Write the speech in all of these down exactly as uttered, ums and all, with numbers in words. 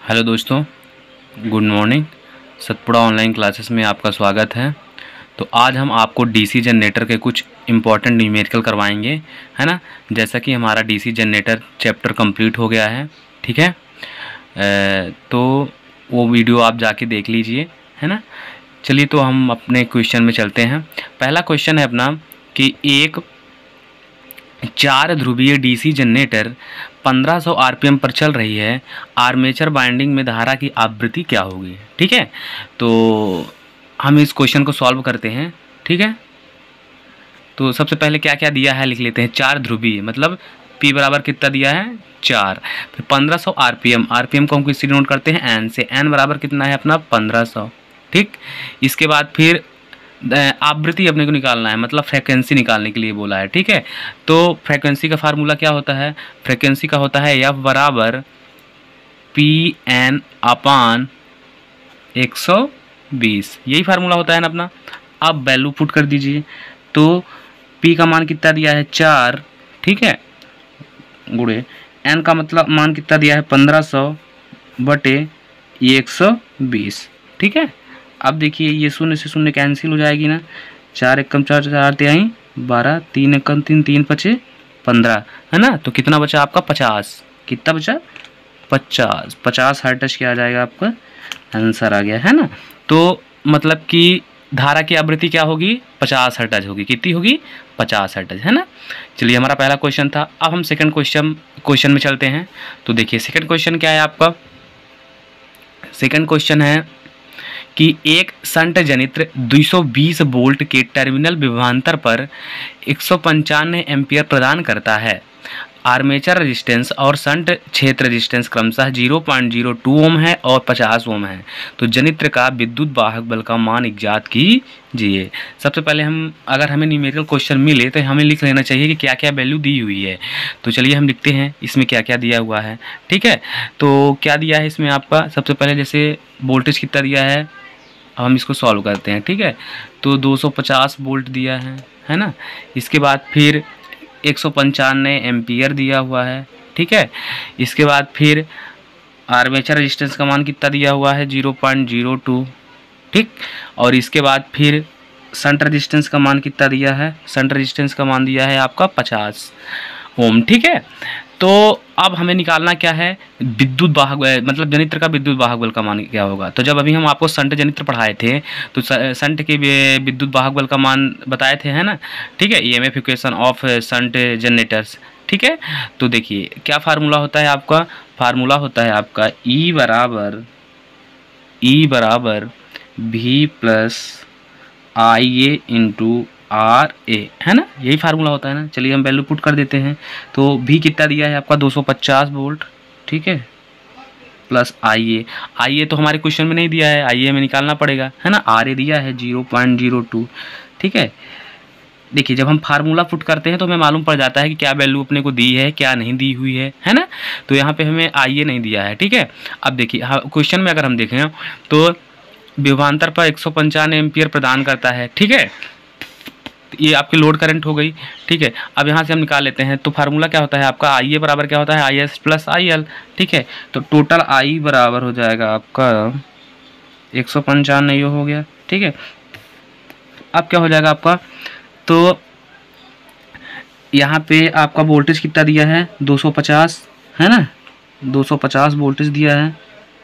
Hello दोस्तों, good morning. Satpura online classes में आपका स्वागत है। तो आज हम आपको डीसी जनरेटर के कुछ इम्पॉर्टेंट न्यूमेरिकल करवाएंगे, है ना। जैसा कि हमारा डीसी जनरेटर चैप्टर कंप्लीट हो गया है, ठीक है। अ, तो वो वीडियो आप जाके देख लीजिए, है ना। चलिए तो हम अपने क्वेश्चन में चलते हैं। पहला क्वेश्चन है अपना कि एक चार ध्रुवीय डीसी जनरेटर पंद्रह सौ आरपीएम पर चल रही है, आर्मेचर बाइंडिंग में धारा की आवृत्ति क्या होगी, ठीक है। तो हम इस क्वेश्चन को सॉल्व करते हैं, ठीक है। तो सबसे पहले क्या क्या दिया है लिख लेते हैं। चार ध्रुवीय मतलब P बराबर कितना दिया है, चार। फिर पंद्रह सौ आरपीएम, आरपीएम को हम किससे नोट करते हैं, एन से। एन बराबर कितना है अपना पंद्रह सौ, ठीक। इसके बाद फिर आवृत्ति अपने को निकालना है, मतलब फ्रीक्वेंसी निकालने के लिए बोला है, ठीक है। तो फ्रीक्वेंसी का फार्मूला क्या होता है, फ्रीक्वेंसी का होता है एफ बराबर पी एन अपान एक सौ बीस, यही फार्मूला होता है ना अपना। अब वैल्यू पुट कर दीजिए। तो P का मान कितना दिया है, चार, ठीक है, गुणे N का मतलब मान कितना दिया है, पंद्रह सौ बटे एक सौ बीस, ठीक है। अब देखिए ये शून्य से शून्य कैंसिल हो जाएगी ना, चार एकम चार, चार तिहाई बारह, तीन एकम तीन, तीन पचे पंद्रह, है ना। तो कितना बचा आपका, पचास। कितना बचा, पचास। पचास हर्ट्ज क्या आ जाएगा आपका, आंसर आ गया, है ना। तो मतलब कि धारा की आवृत्ति क्या होगी, पचास हर्ट्ज होगी। कितनी होगी, पचास हर्ट्ज, है ना। चलिए हमारा पहला क्वेश्चन था। अब हम सेकंड क्वेश्चन क्वेश्चन में चलते हैं। तो देखिए सेकंड क्वेश्चन क्या है आपका। सेकंड क्वेश्चन है कि एक शंट जनित्र दो सौ बीस वोल्ट के टर्मिनल विभवांतर पर एक सौ पंचानवे एम्पियर प्रदान करता है। आर्मेचर रेजिस्टेंस और शंट क्षेत्र रेजिस्टेंस क्रमशः zero point zero two ohm है और पचास ओम है। तो जनित्र का विद्युत वाहक बल का मान इज्ञात कीजिए। सबसे पहले हम अगर हमें न्यूमेरिकल क्वेश्चन मिले तो हमें लिख लेना चाहिए कि क्या क्या वैल्यू दी हुई है। तो चलिए हम लिखते हैं इसमें क्या क्या दिया हुआ है, ठीक है। तो क्या दिया है इसमें आपका, सबसे पहले जैसे वोल्टेज कितना दिया है, हम इसको सॉल्व करते हैं, ठीक है। तो दो सौ पचास वोल्ट दिया है, है ना। इसके बाद फिर एक सौ पंचानवे एम्पियर दिया हुआ है, ठीक है। इसके बाद फिर आर्मेचर रेजिस्टेंस का मान कितना दिया हुआ है, ज़ीरो पॉइंट ज़ीरो टू, ठीक। और इसके बाद फिर शंट रेजिस्टेंस का मान कितना दिया है, शंट रेजिस्टेंस का मान दिया है आपका पचास ओम, ठीक है। तो अब हमें निकालना क्या है, विद्युत वाहक मतलब जनित्र का विद्युत वाहक बल का मान क्या होगा। तो जब अभी हम आपको शंट जनित्र पढ़ाए थे तो शंट के विद्युत वाहक बल का मान बताए थे, है ना, ठीक है। EMF equation of shunt generators, ठीक है। तो देखिए क्या फार्मूला होता है आपका, फार्मूला होता है आपका ई बराबर ई बराबर V plus I A into R A, है ना, यही फार्मूला होता है ना। चलिए हम वैल्यू पुट कर देते हैं। तो भी कितना दिया है आपका दो सौ पचास वोल्ट, ठीक है, प्लस आई ए। आई ए तो हमारे क्वेश्चन में नहीं दिया है, आई ए हमें निकालना पड़ेगा, है ना। आर ए दिया है ज़ीरो पॉइंट ज़ीरो टू, ठीक है। देखिए जब हम फार्मूला पुट करते हैं तो हमें मालूम पड़ जाता है कि क्या वैल्यू अपने को दी है, क्या नहीं दी हुई है, है ना। तो यहाँ पे हमें आई ए नहीं दिया है, ठीक है। अब देखिए हाँ, क्वेश्चन में अगर हम देखें तो विभवांतर पर एक सौ पंचानवे एम्पियर प्रदान करता है, ठीक है। ये आपकी लोड करंट हो गई, ठीक है। अब यहाँ से हम निकाल लेते हैं। तो फार्मूला क्या होता है आपका, आई ए बराबर क्या होता है, I S plus I L, ठीक है। तो टोटल आई बराबर हो जाएगा आपका एक सौ पंचानवे, ये हो गया, ठीक है। अब क्या हो जाएगा आपका, तो यहाँ पे आपका वोल्टेज कितना दिया है, दो सौ पचास, है ना, दो सौ पचास वोल्टेज दिया है,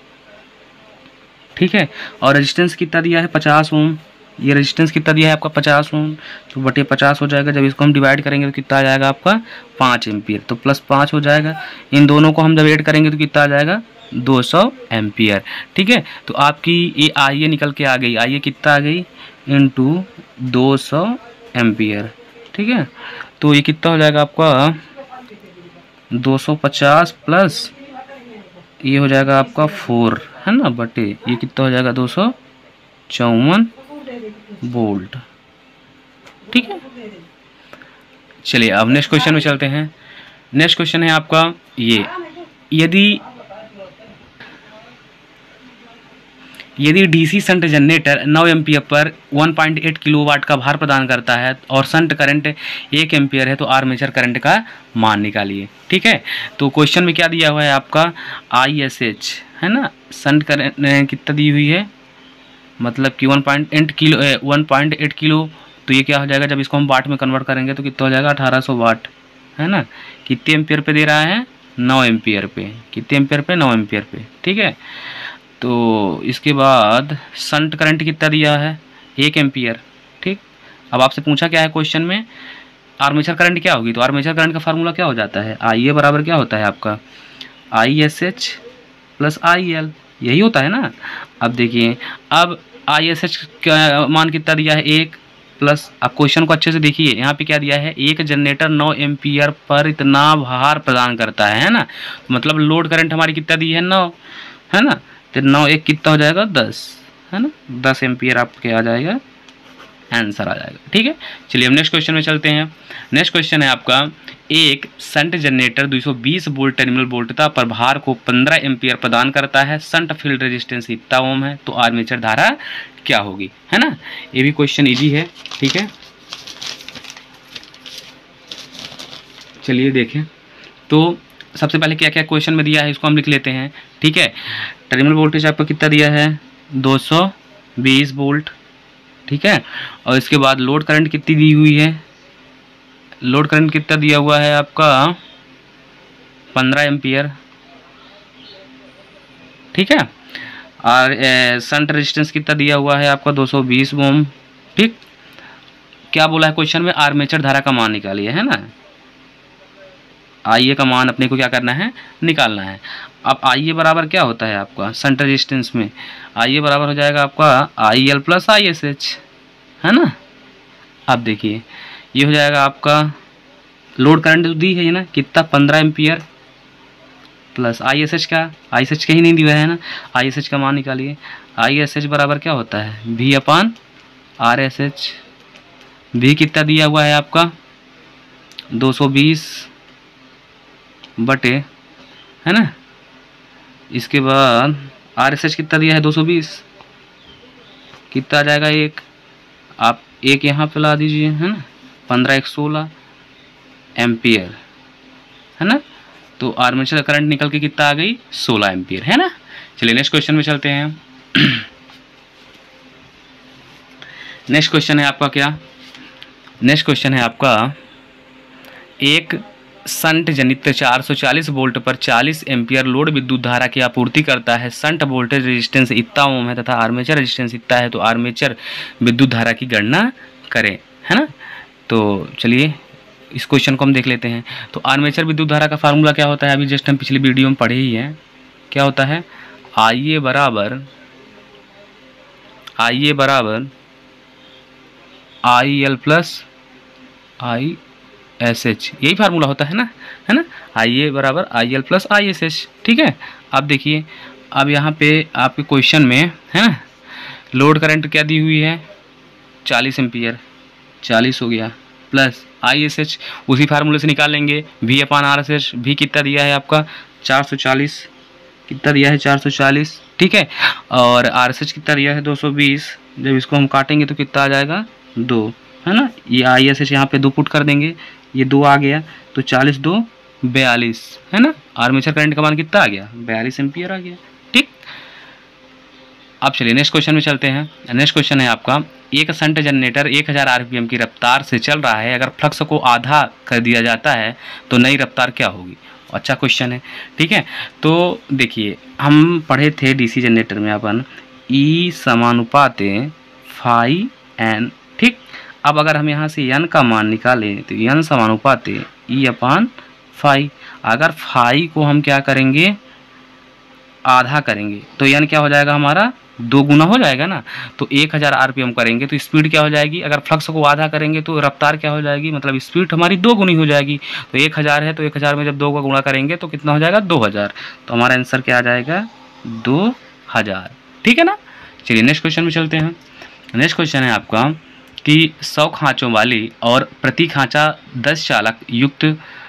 ठीक है। और रेजिस्टेंस कितना दिया है, पचास ओम। ये रेजिस्टेंस कितना दिया है आपका, पचास ओम। तो बटे पचास हो जाएगा। जब इसको हम डिवाइड करेंगे तो कितना आ जाएगा आपका, पाँच एम्पियर। तो प्लस पाँच हो जाएगा। इन दोनों को हम जब ऐड करेंगे तो कितना आ जाएगा, दो सौ एम्पियर, ठीक है। तो आपकी ये आई ए निकल के आ गई, आई ए कितना आ गई, इंटू दो सौ एम्पियर, ठीक है। तो ये कितना हो जाएगा आपका, दो सौ पचास प्लस ये हो जाएगा आपका फोर, है ना, बटे ये कितना हो जाएगा, दो सौ चौवन वोल्ट, ठीक है। चलिए अब नेक्स्ट क्वेश्चन में चलते हैं। नेक्स्ट क्वेश्चन है आपका ये, यदि यदि डीसी शंट जनरेटर नौ एम्पियर पर एक पॉइंट आठ किलोवाट का भार प्रदान करता है और शंट करंट एक एम्पियर है तो आर्मेचर करंट का मान निकालिए, ठीक है। तो क्वेश्चन में क्या दिया हुआ है आपका, आई एस एच, है ना, शंट करंट कितना दी हुई है, मतलब कि one point eight kilo one point eight kilo, तो ये क्या हो जाएगा जब इसको हम वाट में कन्वर्ट करेंगे तो कितना हो जाएगा अठारह सौ वाट, है ना। कितने एम्पियर पे दे रहा है, नौ एम्पियर पे, कितने एम्पियर पे, नौ एम्पियर पे, ठीक है। तो इसके बाद शंट करंट कितना दिया है, एक एम्पियर, ठीक। अब आपसे पूछा क्या है क्वेश्चन में, आर्मेचर करंट क्या होगी, तो आर्मेचर करंट का फार्मूला क्या हो जाता है, आई ए बराबर क्या होता है आपका, I S H plus I L, यही होता है ना। अब देखिए, अब आई एस एच का मान कितना दिया है, एक, प्लस, अब क्वेश्चन को अच्छे से देखिए, यहाँ पे क्या दिया है, एक जनरेटर नौ एम्पियर पर इतना भार प्रदान करता है है ना, मतलब लोड करंट हमारी कितना दी है, नौ, है ना। तो नौ एक कितना हो जाएगा, दस, है ना, दस एम्पियर आपके आ जाएगा, आंसर आ जाएगा, ठीक है। चलिए हम नेक्स्ट क्वेश्चन में चलते हैं। नेक्स्ट क्वेश्चन है आपका, एक शंट जनरेटर दो सौ बीस वोल्ट टर्मिनल वोल्टता पर भार को पंद्रह एम्पियर प्रदान करता है, शंट फील्ड रेजिस्टेंस इतना ओम है, तो आर्मेचर धारा क्या होगी, है ना। ये भी क्वेश्चन इजी है, ठीक है। चलिए देखें, तो सबसे पहले क्या क्या क्वेश्चन में दिया है इसको हम लिख लेते हैं, ठीक है। टर्मिनल वोल्टेज आपको कितना दिया है, दो सौ बीस वोल्ट, ठीक है। और इसके बाद लोड करंट कितनी दी हुई है, लोड करंट कितना दिया हुआ है आपका, पंद्रह एम्पियर, ठीक है। और शंट रेजिस्टेंस कितना दिया हुआ है आपका, दो सौ बीस ओम, ठीक। क्या बोला है क्वेश्चन में, आर्मेचर धारा का मान निकालिए, है ना। आई ए का मान अपने को क्या करना है, निकालना है। अब आई ए बराबर क्या होता है आपका शंट रेजिस्टेंस में, आई ए बराबर हो जाएगा आपका I L plus I S H, है ना। अब देखिए ये हो जाएगा आपका लोड करंट दी है ना, कितना, पंद्रह ampere, plus I S H का, आई एस एच कहीं नहीं दिया है ना, आई एस एच का मान निकालिए। आई एस एच बराबर क्या होता है, V upon R S H, V कितना दिया हुआ है आपका, दो सौ बीस बटे, है ना। इसके बाद आर एस एच कितना दिया है, दो सौ बीस, कितना आ जाएगा, एक, आप एक यहाँ पे ला दीजिए, है ना, पंद्रह एक सोलह एम्पियर, है ना। तो आर्मेचर करंट निकल के कितना आ गई, सोलह एम्पियर, है ना। चलिए नेक्स्ट क्वेश्चन में चलते हैं। नेक्स्ट क्वेश्चन है आपका क्या, नेक्स्ट क्वेश्चन है आपका, एक शंट जनित्र चार सौ चालीस वोल्ट पर चालीस एम्पियर लोड विद्युत धारा की आपूर्ति करता है, शंट वोल्टेज रेजिस्टेंस इतना ओम है तथा आर्मेचर रेजिस्टेंस इतना है, तो आर्मेचर विद्युत धारा की गणना करें, है ना। तो चलिए इस क्वेश्चन को हम देख लेते हैं। तो आर्मेचर विद्युत धारा का फार्मूला क्या होता है, अभी जस्ट हम पिछली वीडियो में पढ़े ही हैं, क्या होता है, आई ए बराबर आई ए बराबर I L plus I S H, यही फार्मूला होता है ना, है ना। आई ए बराबर I L plus I S H, ठीक है। अब देखिए, अब यहाँ पे आपके क्वेश्चन में, है ना, लोड करंट क्या दी हुई है, चालीस एम्पियर, चालीस हो गया, प्लस आई एस एच उसी फार्मूले से निकाल लेंगे, V upon R S H, भी कितना दिया है आपका चार सौ चालीस, कितना दिया है चार सौ चालीस, ठीक है। और आर एस एच कितना दिया है दो सौ बीस, जब इसको हम काटेंगे तो कितना आ जाएगा, दो, है ना। ये आई एस एच यहाँ पे दो पुट कर देंगे, ये दो आ गया, तो चालीस दो बयालीस, है ना। आर्मेचर करंट का मान कितना आ गया, बयालीस एम्पियर आ गया, ठीक। अब चलिए नेक्स्ट क्वेश्चन में चलते हैं। नेक्स्ट क्वेश्चन है आपका, एक शंट जनरेटर एक हज़ार आरपीएम की रफ्तार से चल रहा है, अगर फ्लक्स को आधा कर दिया जाता है तो नई रफ्तार क्या होगी। अच्छा क्वेश्चन है, ठीक है। तो देखिए हम पढ़े थे डीसी जनरेटर में अपन ई समानुपाते फाई एन, ठीक। अब अगर हम यहाँ से एन का मान निकालें तो एन समानुपाते ई अपान फाई, अगर फाई को हम क्या करेंगे, आधा करेंगे, तो एन क्या हो जाएगा हमारा, दो गुना हो जाएगा ना। तो एक हज़ार आरपीएम करेंगे तो स्पीड क्या हो जाएगी, अगर फ्लक्स को आधा करेंगे तो रफ्तार क्या हो जाएगी, मतलब स्पीड हमारी दो गुनी हो जाएगी। तो एक हज़ार है तो एक हज़ार में जब दो का गुणा करेंगे तो कितना हो जाएगा, दो हज़ार। तो हमारा आंसर क्या आ जाएगा, दो हज़ार, ठीक है ना। चलिए नेक्स्ट क्वेश्चन में चलते हैं। नेक्स्ट क्वेश्चन है आपका कि सौ खाँचों वाली और प्रति खाँचा दस चालक युक्त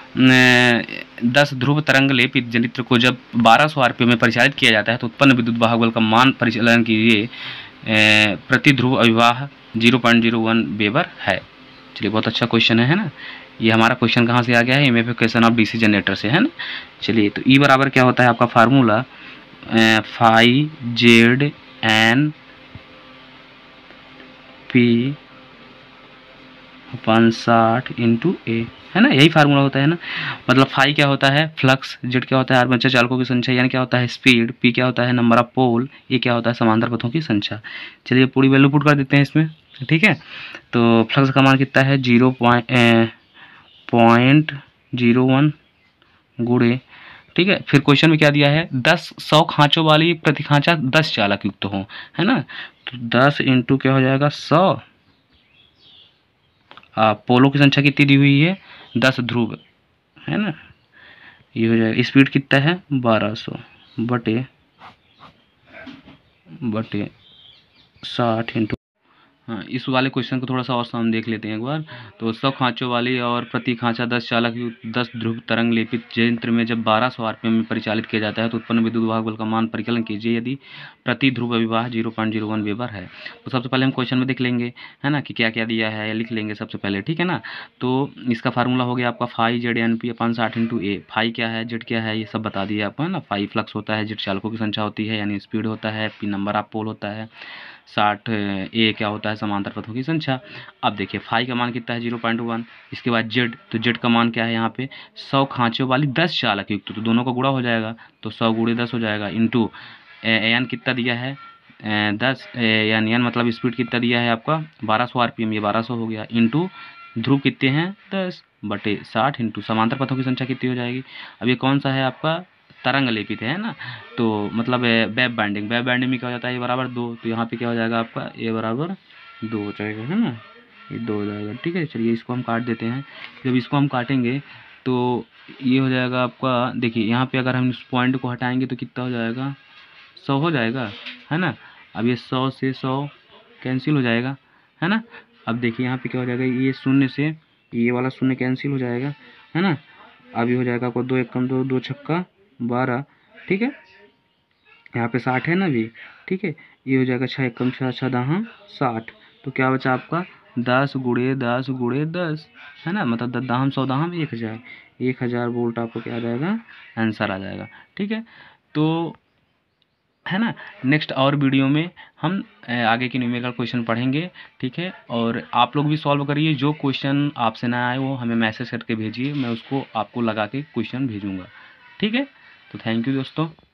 दस ध्रुव तरंग लेपित जनित्र को जब बारह सौ आरपीएम में परिचालित किया जाता है तो उत्पन्न विद्युत वाहक बल का मान परिचालन के लिए प्रति ध्रुव अभिवाह zero point zero one weber है। चलिए बहुत अच्छा क्वेश्चन है, है ना। ये हमारा क्वेश्चन कहाँ से आ गया है, इमेफिकेशन ऑफ डीसी जनरेटर से, है ना। चलिए तो ई बराबर क्या होता है आपका formula, phi Z N P upon साठ इंटू ए, है ना, यही फार्मूला होता है ना। मतलब फाई क्या होता है फ्लक्स, जेड क्या होता है आर्मेचर चालकों की संख्या यानी क्या होता है स्पीड, पी क्या होता है नंबर ऑफ पोल, ए क्या होता है समांतर पथों की संख्या। चलिए पूरी वैल्यू पुट कर देते हैं इसमें, ठीक है। तो फ्लक्स का मान कितना है zero point point zero one गुड़े, ठीक है। फिर क्वेश्चन में क्या दिया है दस सौ खांचों वाली प्रति खांचा दस चालक युक्त हो, है ना। तो दस इंटू क्या हो जाएगा सौ, पोलों की संख्या कितनी दी हुई है दस ध्रुव, है ना। ये हो जाएगा स्पीड कितना है बारह सौ बटे बटे साठ इंटू, हाँ इस वाले क्वेश्चन को थोड़ा सा और सा हम देख लेते हैं एक बार। तो सौ खांचों वाली और प्रति खांचा दस चालक युक्त दस ध्रुव तरंग लेपित यंत्र में जब बारह सौ आरपीएम में परिचालित किया जाता है तो उत्पन्न विद्युत वाहक बल का मान परिकलन कीजिए यदि प्रति ध्रुव अभिवाह zero point zero one weber है। तो सबसे पहले हम क्वेश्चन में देख लेंगे, है ना, कि क्या क्या दिया है, लिख लेंगे सबसे पहले, ठीक है ना। तो इसका फार्मूला हो गया आपका phi Z N P upon साठ इंटू ए। फाइव क्या है जेड क्या है ये सब बता दिए आपको, है ना। फाइव फ्लक्स होता है, जेड चालकों की संख्या होती है यानी स्पीड होता है, पी नंबर ऑफ पोल होता है, साठ ए क्या होता है समांतर पथों की संख्या। अब देखिए फाई का मान कितना है जीरो पॉइंट वन। इसके बाद जेड, तो जेड का मान क्या है यहाँ पे सौ खांचों वाली दस चालक युक्त, तो दोनों का गुणा हो जाएगा तो सौ गुणे दस हो जाएगा इंटू एन कितना दिया है दस, एन एन मतलब स्पीड कितना दिया है आपका बारह सौ आर पी एम, ये बारह सौ हो गया इंटू ध्रुव कितने हैं दस बटे साठ इंटू समांतर पथों की संख्या कितनी हो जाएगी। अब ये कौन सा है आपका तरंग लेपित है ना, तो मतलब वेब बाइंडिंग, वेब बाइंडिंग में क्या हो जाता है ए बराबर दो, तो यहाँ पे क्या हो जाएगा आपका ए बराबर दो हो जाएगा, है ना, ये दो हो जाएगा, ठीक है। चलिए इसको हम काट देते हैं। जब इसको हम काटेंगे तो ये हो जाएगा आपका, देखिए यहाँ पे अगर हम इस पॉइंट को हटाएंगे तो कितना हो जाएगा सौ हो जाएगा, है ना। अब ये सौ से सौ कैंसिल हो जाएगा, है ना। अब देखिए यहाँ पे क्या हो जाएगा ये शून्य से ये वाला शून्य कैंसिल हो जाएगा, है ना। अब ये हो जाएगा आपको दो एक कम दो, दो छक्का बारह, ठीक है। यहाँ पे साठ है ना भी, ठीक है। ये हो जाएगा छः कम छः छः दहा साठ, तो क्या बचा आपका दस गुड़े दस गुड़े दस, है ना, मतलब दस दहम सौ दहम एक हज़ार, एक हज़ार वोल्ट आपको क्या आ जाएगा आंसर आ जाएगा, ठीक है। तो है ना, नेक्स्ट और वीडियो में हम आगे के न्यूमेरिकल क्वेश्चन पढ़ेंगे, ठीक है। और आप लोग भी सॉल्व करिए, जो क्वेश्चन आपसे ना आए वो हमें मैसेज करके भेजिए, मैं उसको आपको लगा के क्वेश्चन भेजूँगा, ठीक है। तो थैंक यू दोस्तों।